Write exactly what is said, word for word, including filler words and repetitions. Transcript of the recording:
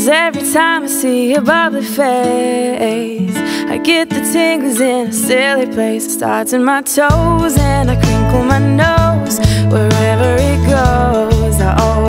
'cause every time I see your bubbly face, I get the tingles in a silly place. It starts in my toes and I crinkle my nose.